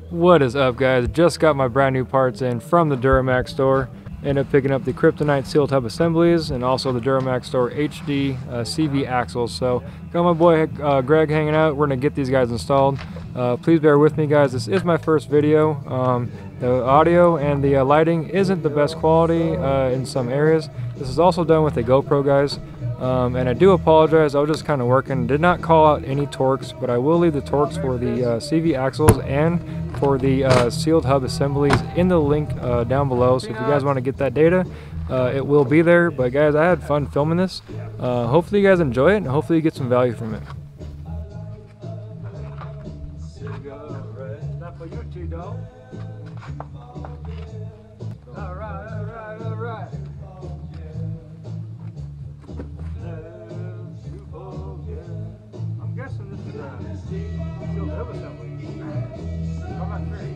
What is up, guys? Just got my brand new parts in from the Duramax store. Ended up picking up the Kryptonite seal tub assemblies and also the Duramax store HD CV axles. So got my boy Greg hanging out. We're gonna get these guys installed. Please bear with me, guys. This is my first video. The audio and the lighting isn't the best quality in some areas. This is also done with a GoPro, guys. And I do apologize, I was just kind of working. Did not call out any torques, but I will leave the torques for the CV axles and for the sealed hub assemblies in the link down below. So if you guys want to get that data, it will be there. But guys, I had fun filming this. Hopefully you guys enjoy it and hopefully you get some value from it. Alright. I'm guessing this is a sealed hub assembly. I'm not sure.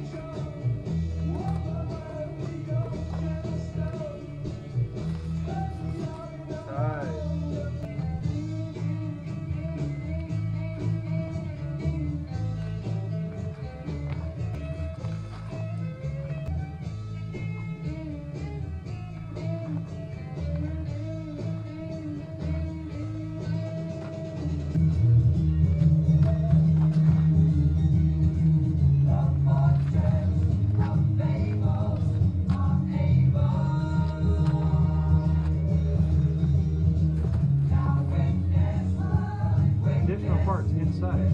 Parts inside.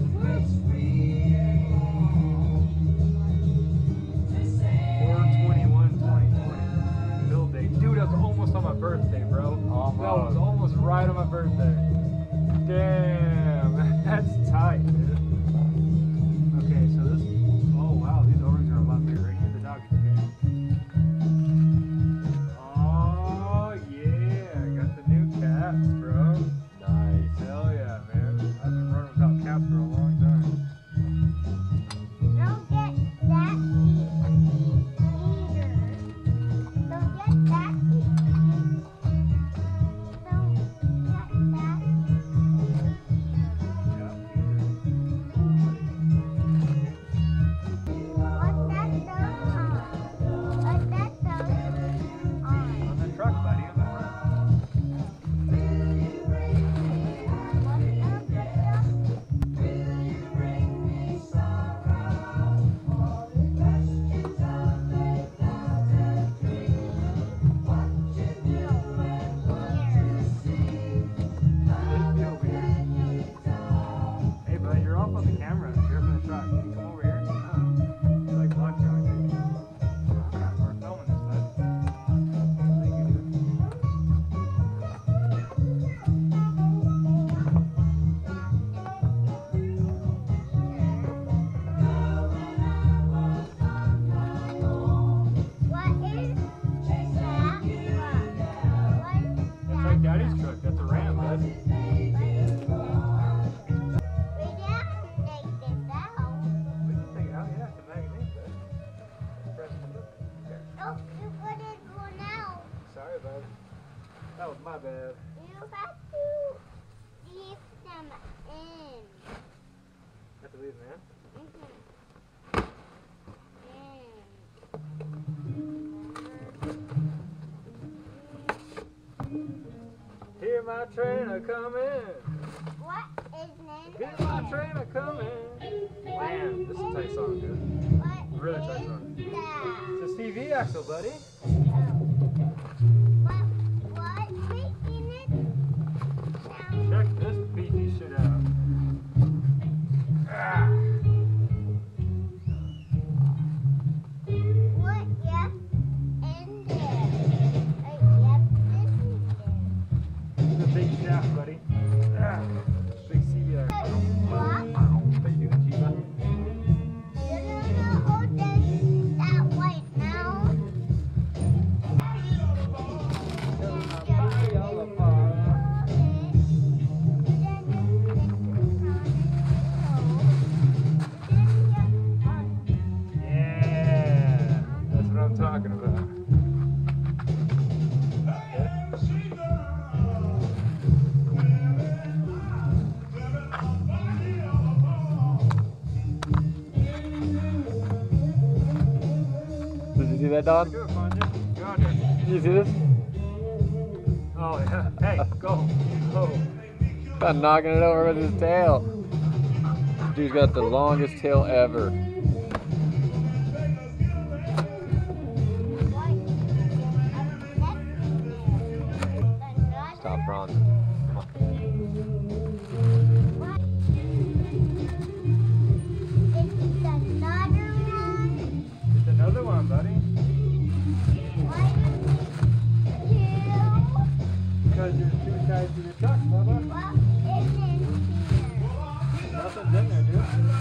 4/21/2020 build date. Dude, that's almost on my birthday, bro. Almost. That was almost right on my birthday. Damn, that's tight, dude. Okay, so this. Oh wow, these O-rings are a lot bigger. Right here, the dog is scared. Oh yeah, got the new caps, bro. Nice. Hell yeah, man. I've been running without caps for a long time. Don't get that either. Don't get that either. Don't get that What's that though? What's that though? On the truck, buddy, on the front. Daddy's truck, that's a Ram, bud. We can take this out. We can take it out, yeah, it's a magazine, bud. Press the button. Oh, you put it one out. Sorry, bud. That was my bad. You have to leave them in. Have to leave them in? Hear my train a coming. What is name? Hear my train a coming. Man, this is a tight song, dude. What Really tight song. that? It's a CV axle, buddy. What making it sound? Check this beefy shit out. Ah. What? Yep, in there. Yep, this is there. This is a big shaft, buddy. Ah. Big CV axle. What? How you doing, Chiba? You don't know who did that right now. that, Don? Do it, Flange. Get on there. You see this? Oh yeah. Hey, go. Go. About knocking it over with his tail. Dude's got the longest tail ever. Stop, Ron. Come on. It's another one, buddy. Because there's two sides to the truck, Bubba. Nothing's in there, dude.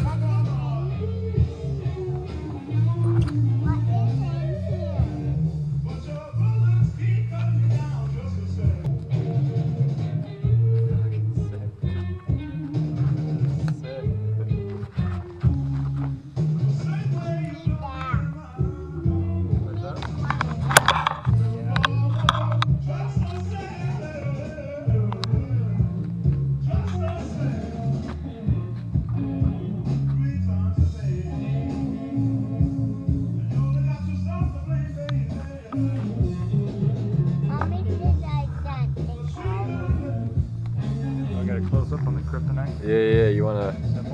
Close up on the kryptonite. Yeah, you wanna.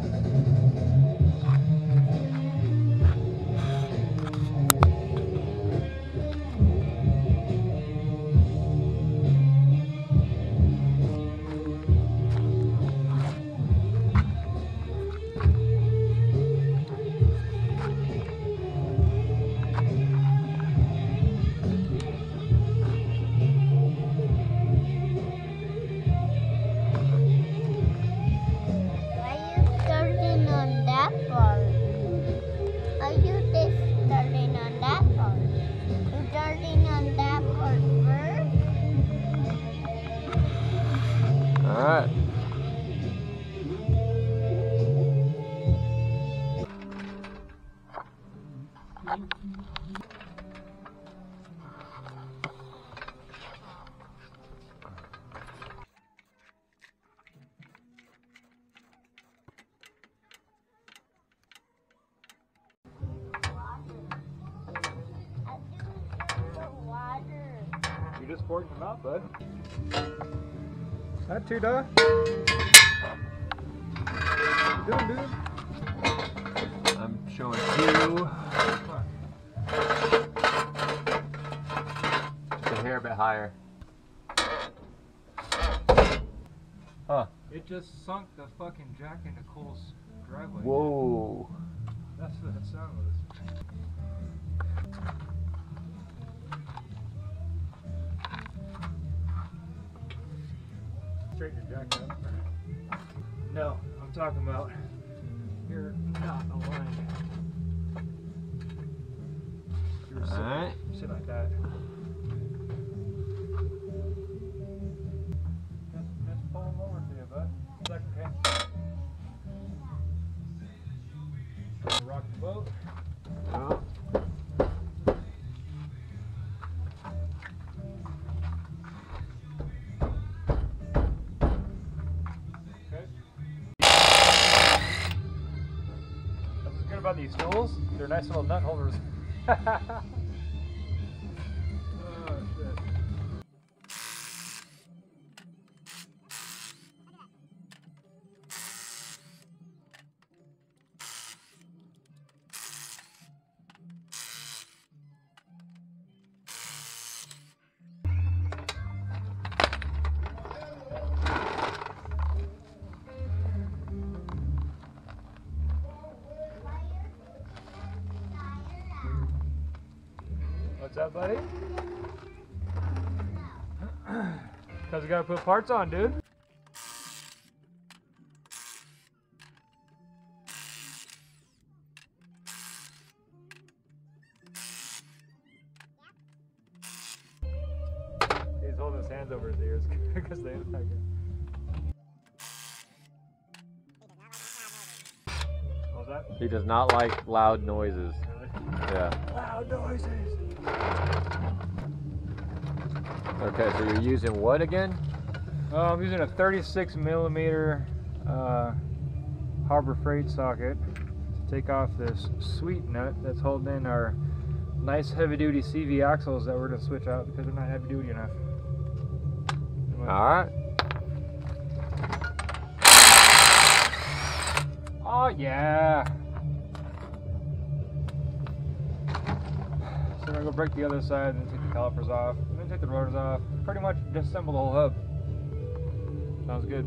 Alright. You just poured them out, bud. That too, duh. What you doing, dude? I'm showing you. Just a hair bit higher. Huh. It just sunk the fucking jack into Cole's driveway. Whoa. That's what that sound was. Straighten your jack up. No, I'm talking about you're not aligned. You're Alright. sit like that. Just pull them over to you, bud. Is that okay? Rock the boat. Oh. About these tools, they're nice little nut holders. Oh, shit. What's up, buddy? Because we gotta put parts on, dude. He's holding his hands over his ears because they don't like it. What was that? He does not like loud noises. Really? Yeah. Loud noises! Okay, so you're using what again? I'm using a 36 millimeter Harbor Freight socket to take off this sweet nut that's holding in our nice heavy duty CV axles that we're gonna switch out because they're not heavy duty enough. Alright. Oh yeah! So we're gonna go break the other side and take the calipers off, and then take the rotors off. Pretty much disassemble the whole hub. Sounds good.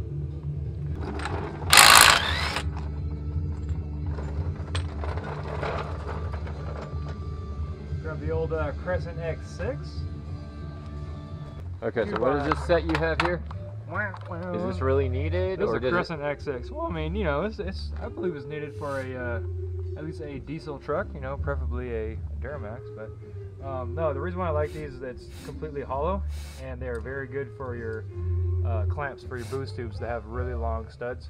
Grab the old Crescent X6. Okay, so what is this set you have here? Is this really needed? This is or a Crescent X6. Well, I mean, you know, it's I believe it's needed for a at least a diesel truck, you know, preferably a Duramax. But no, the reason why I like these is that it's completely hollow, and they are very good for your clamps for your boost tubes that have really long studs.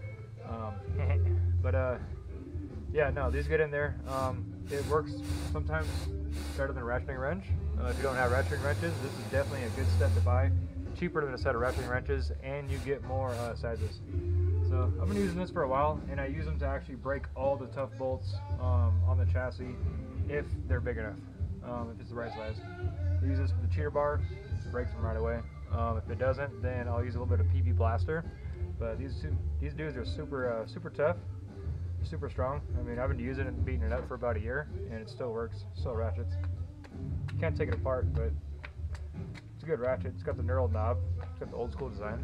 But yeah, no, these get in there. It works sometimes better than a ratcheting wrench. If you don't have ratcheting wrenches, this is definitely a good set to buy. Cheaper than a set of ratcheting wrenches, and you get more sizes. So I've been using this for a while, and I use them to actually break all the tough bolts on the chassis if they're big enough, if it's the right size. I use this with the cheater bar, it breaks them right away. If it doesn't, then I'll use a little bit of PB blaster. But these dudes are super tough, super strong. I mean, I've been using it and beating it up for about a year, and it still works, still ratchets. Can't take it apart, but it's a good ratchet. It's got the knurled knob. It's got the old school design.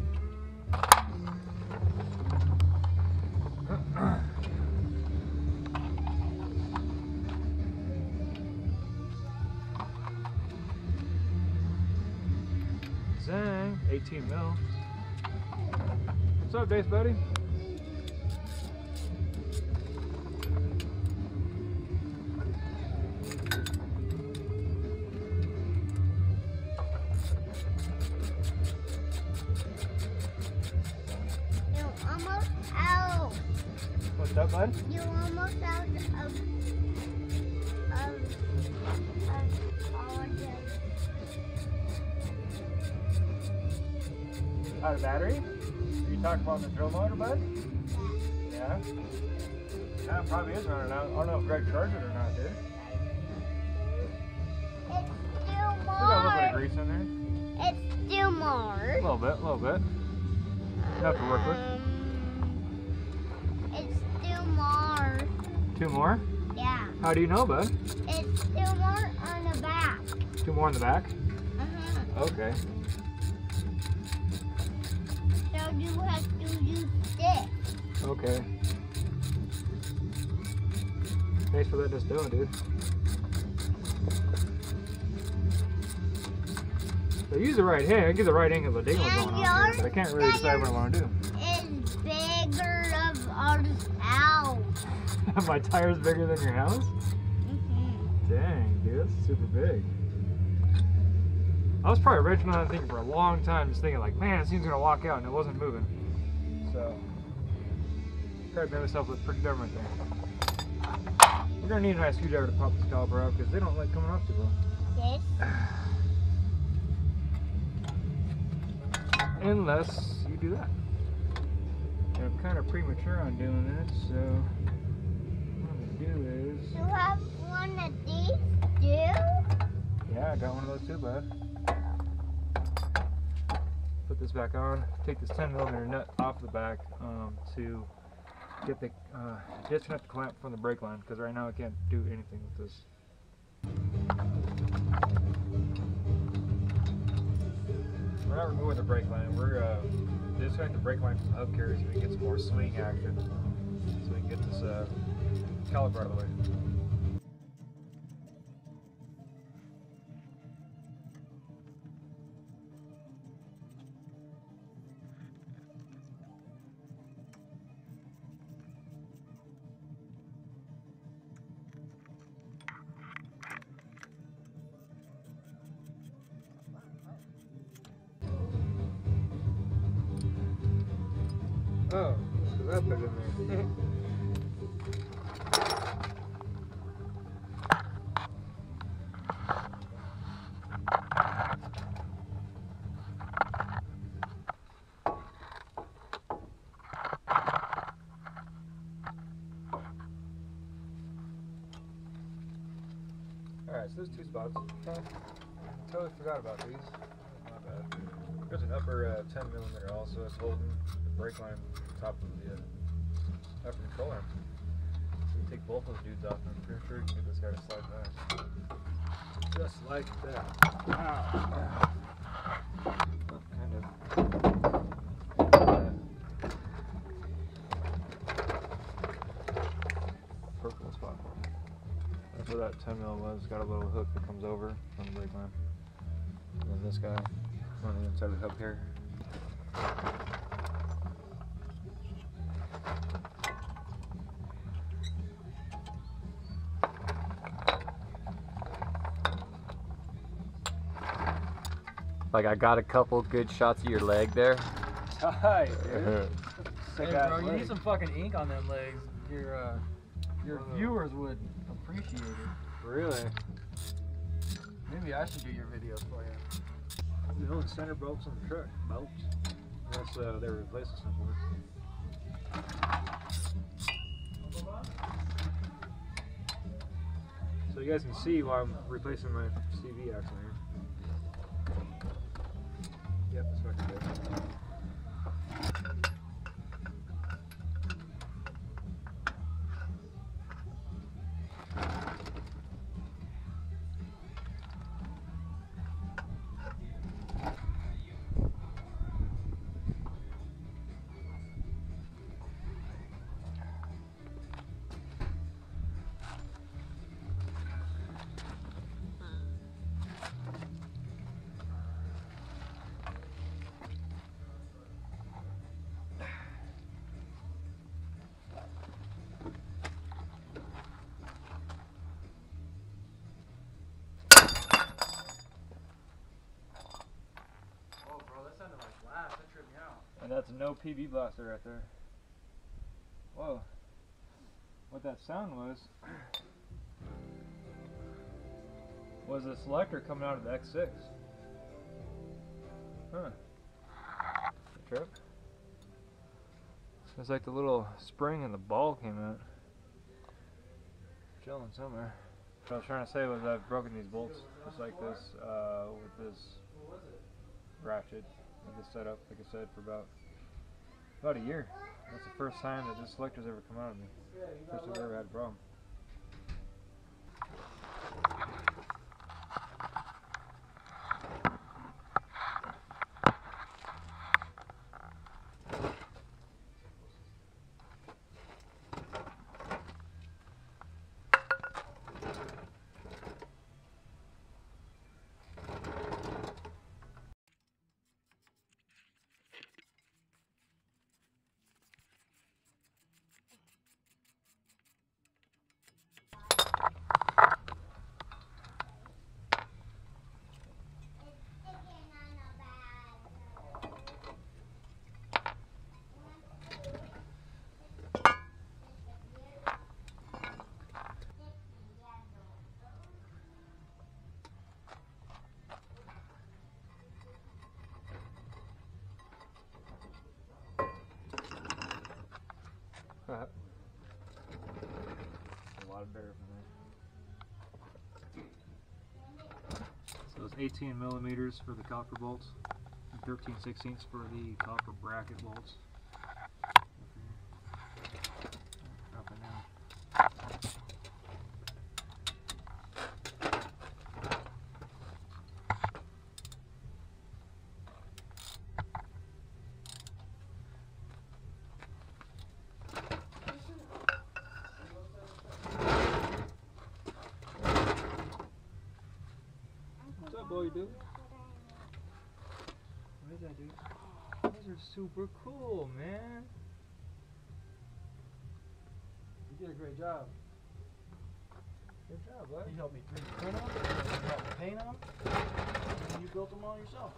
Zang, 18 mil. What's up, Dace, buddy? What's up, bud? You're almost out of Out of battery? Are you talking about the drill motor, bud? Yeah. Yeah, it probably is running out. I don't know if Greg charged it or not, dude. It's still We got a little bit of more. grease in there. It's still more. A little bit. Enough to work with. It's still more. 2 more? Yeah. How do you know, bud? It's still more on the back. 2 more in the back? Uh-huh. Okay. So you have to use this. Okay. Thanks for letting us know, dude. So use the right hand, get the right angle of the dingle going on here, but I can't really decide what I want to do. It's bigger of our house. My tire's bigger than your house? Dang, dude, that's super big. I was probably wrenching on that thing for a long time, just thinking like, man, this thing's gonna walk out, and it wasn't moving. So, tried to make myself look pretty dumb right there. We're gonna need a nice screwdriver to pop this caliper out because they don't like coming off too well. This. Unless you do that. And I'm kind of premature on doing this, so what I'm gonna do is... You have one of these too? Yeah, I got one of those too, bud. Put this back on. Take this 10mm nut off the back to get the disconnect the clamp from the brake line, because right now I can't do anything with this. We're not removing the brake line. We're disconnecting the brake line from the hub carrier so we can get some more swing action, so we can get this caliper out of the way. Oh, so that put in there. Alright, so there's 2 spots. Totally forgot about these. My bad. There's an upper 10mm also that's holding the brake line top of the upper control arm. So you take both those dudes off, and I'm pretty sure you can get this guy to slide back. Just like that. Ow. Oh, kind of. Perfect little spot for me. That's where that 10mm was. It's got a little hook that comes over from the brake line. And then this guy on the inside of the hub here. Like I got a couple good shots of your leg there. Tight, dude. Hey, bro, you need some fucking ink on them legs. Your viewers would appreciate it. Really? Maybe I should do your videos for you. The only center bolts on the truck. Bolts. That's they're replacing some for me. So you guys can see why I'm replacing my CV axle here. Yep, that's fucking good. And that's no PB blaster right there. Whoa. What that sound was the selector coming out of the X6. Huh. The trip. It's like the little spring and the ball came out. Chilling somewhere. What I was trying to say was I've broken these bolts just like this with this ratchet. With this setup, like I said, for about a year. That's the first time that this selector's ever come out of me. First time I've ever had a problem. A lot of bear from there. So it's 18mm for the caliper bolts, and 13/16 for the caliper bracket bolts. Up and down. What's up, boy, dude? What is that, dude? Those are super cool, man. You did a great job. Good job, bud. You helped me 3D print them, you helped me paint them, and you built them all yourself.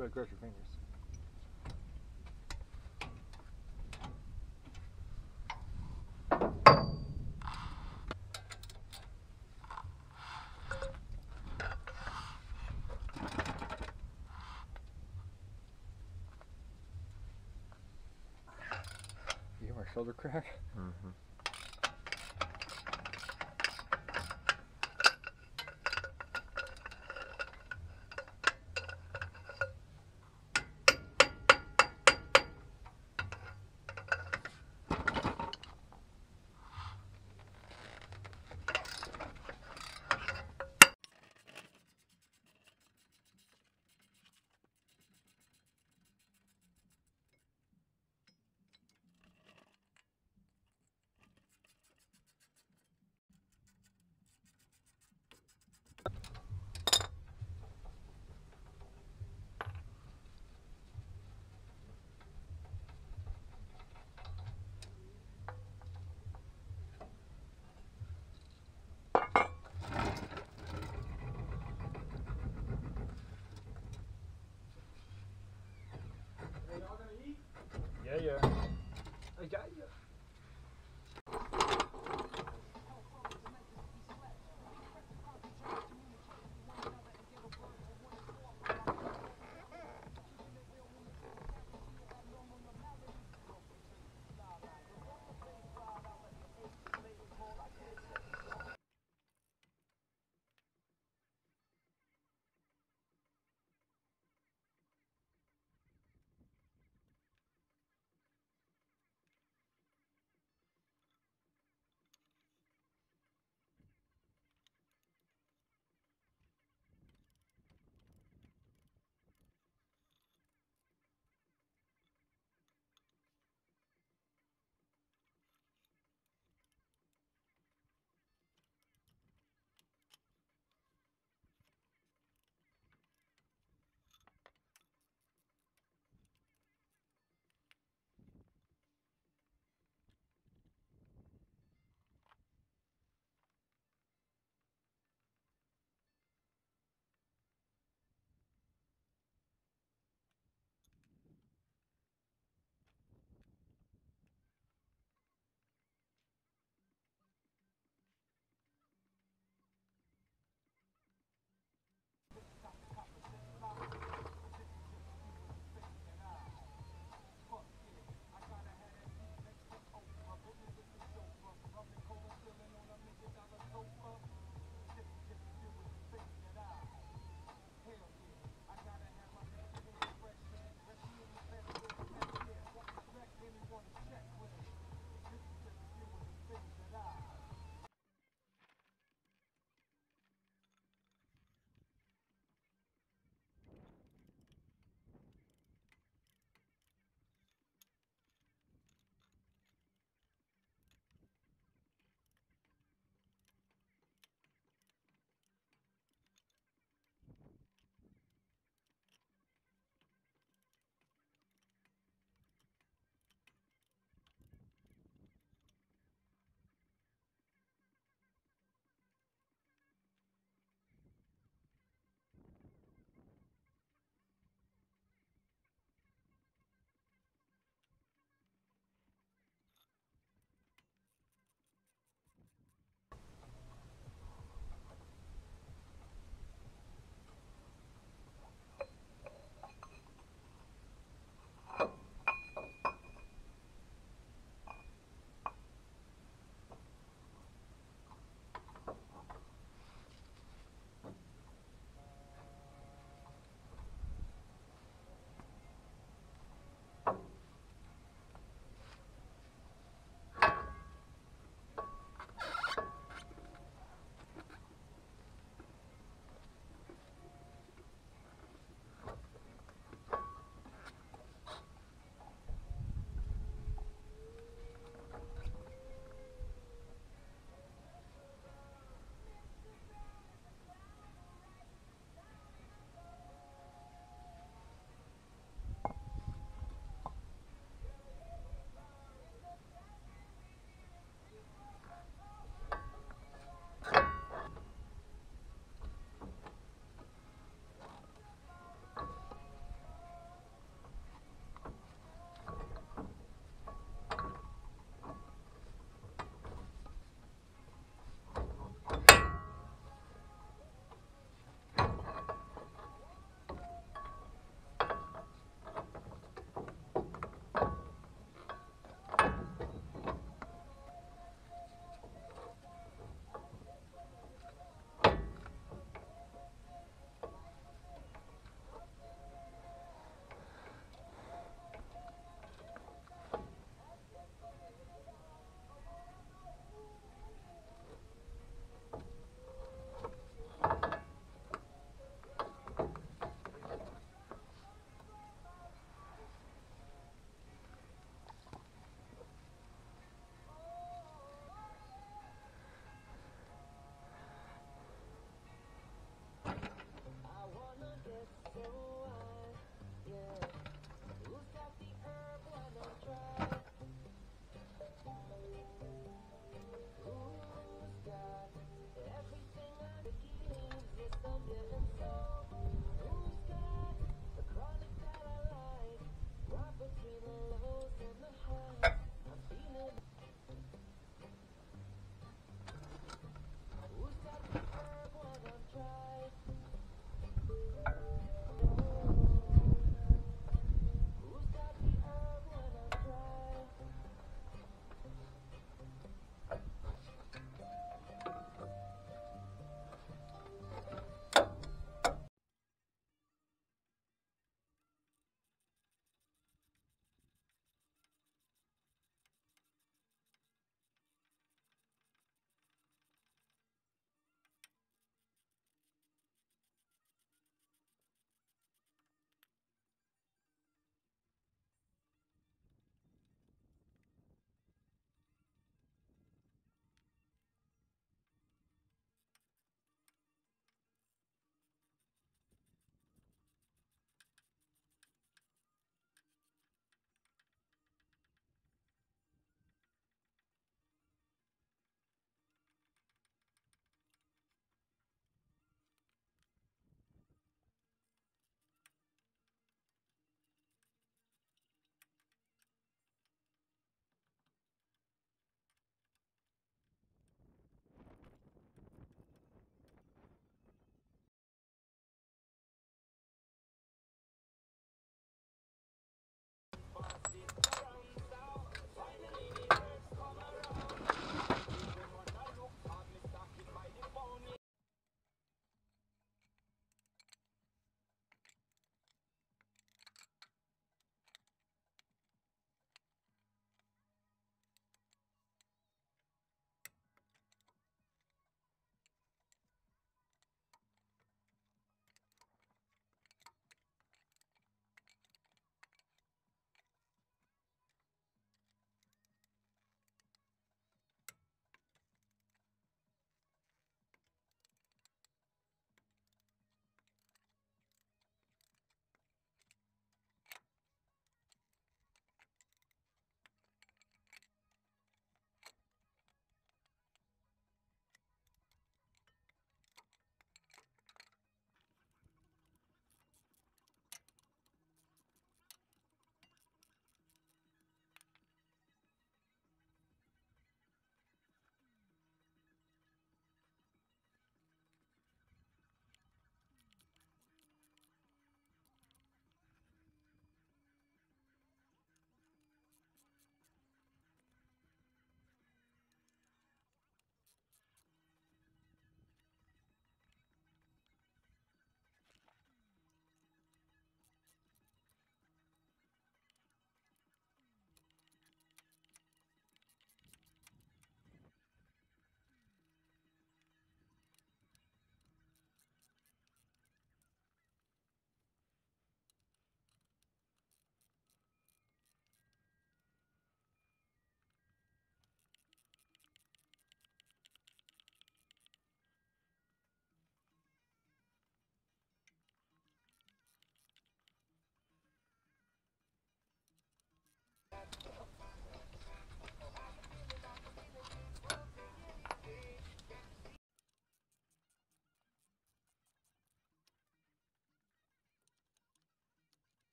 But crush your fingers. You hear my shoulder crack? Mm-hmm.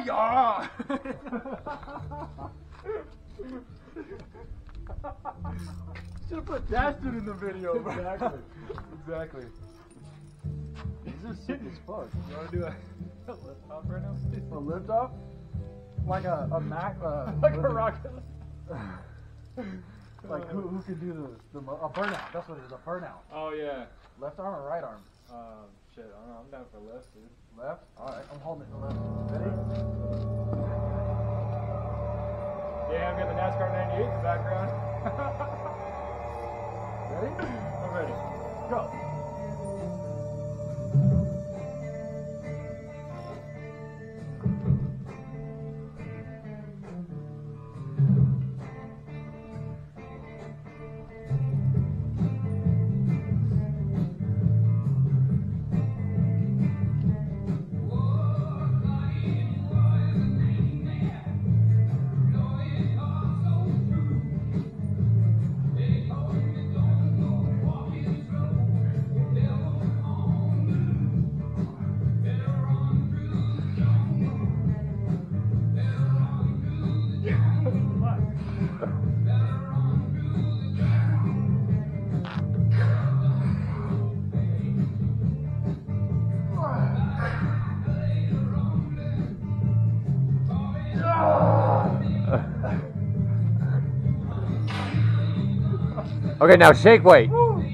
yeah. Should have put that dude in the video, bro. Exactly. Exactly. These are sick as fuck. You want to do a lift off right now? A lift off? Like a Mac? Like a rocket. Like who can do a burnout? That's what it is, a burnout. Oh yeah. Left arm or right arm? Shit, I don't know. I'm down for left, dude. Left? Alright, I'm holding it the left. Ready? Yeah, I've got the NASCAR 98 in the background. Ready? I'm ready. Go. Okay, now shake weight. I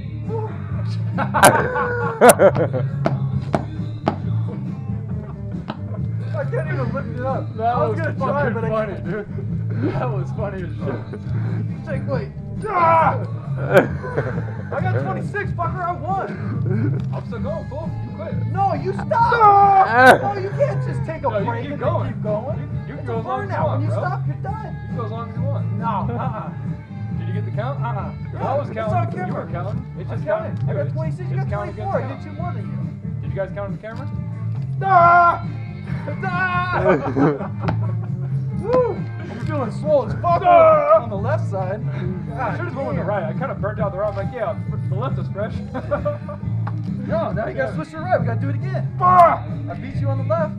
can't even lift it up. That I was was gonna try, fucking but I funny, can't. dude. That was funny as shit. Shake weight. Ah! I got 26, fucker. I won. I'm still going, fool. You quit. No, you stop. No, you can't just take a No, you break keep and going. then keep going. You can It's go a as long as you burnout. want, When you bro. stop, you're done. You can go as long as you want. No, Did you get the count? Yeah, I was it's on counting. camera. You were counting. It's I just counted. counting. I got 26. You got It's counting 24. I against did count. two more than you. Did you guys count on the camera? Ah! Woo! I'm feeling swole as fuck on the left side. I should have gone with the right. I kind of burnt out the right. I'm like, yeah, the left is fresh. No, now you gotta switch to the right. We gotta do it again. I beat you on the left.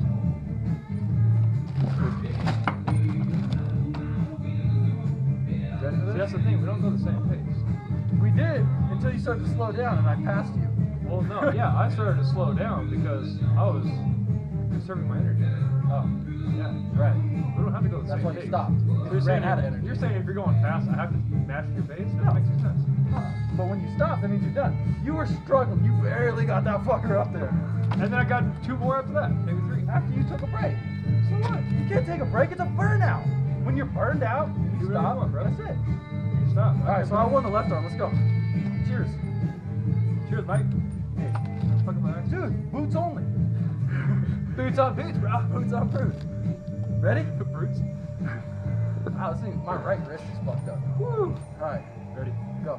Ready for See, this? that's the thing. We don't go the same pace. We did until you started to slow down and I passed you. Well, no, yeah, I started to slow down because I was conserving my energy. Oh, Yeah, right. we don't have to go the That's same why you pace. stopped. So You ran out of energy. you're saying if you're going fast, I have to match your pace? That No. makes no sense. But when you stop, that means you're done. You were struggling. You barely got that fucker up there. And then I got two more after that, maybe three. After you took a break. So what? You can't take a break. It's a burnout. When you're burned out, you Do whatever stop. you want, bro. That's it. You stop. All right, so I won the left arm. Let's go. Cheers. Cheers, Mike. Hey, fucking my ass. Dude, boots only. Boots on boots, bro. Boots on boots. Ready? Boots. Wow, this thing, my right wrist is fucked up. Woo. All right, Ready? go.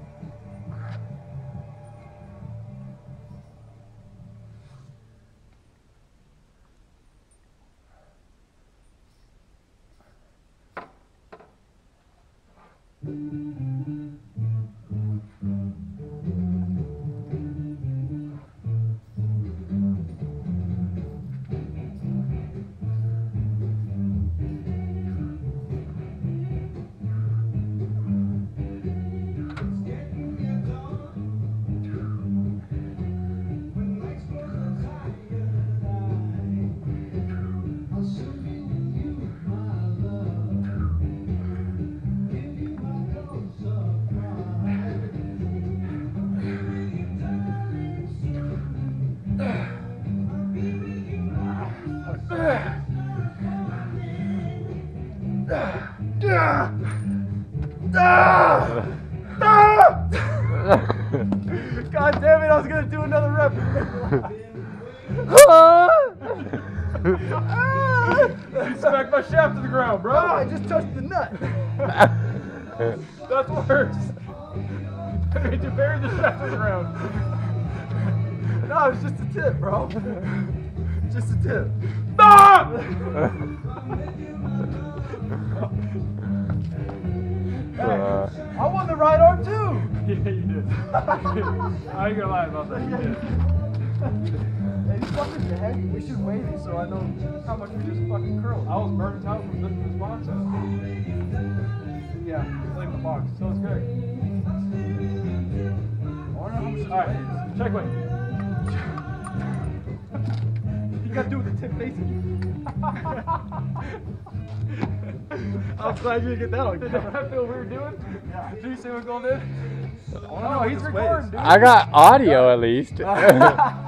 God damn it, I was gonna do another rep. You smacked my shaft to the ground, bro. Oh, I just touched the nut. That's worse. I made you bury the shaft to the ground. No, it's just a tip, bro. Just a tip. Ah! Hey, I won the right arm too. Yeah, you did. I ain't gonna lie about that. You did. Hey, fucking your head. We should weigh these so I know how much we just fucking curled. I was burnt out from lifting this box out. Yeah, leave the box. So it's good. I wonder how much this Alright, weighs. check weight. You gotta do it with the tip facing you. I'm glad you didn't get that on Did camera. that feel weird doing? Yeah. Did you see what Gold did? I wanna know what he's this recording, weighs. dude. I got audio at least.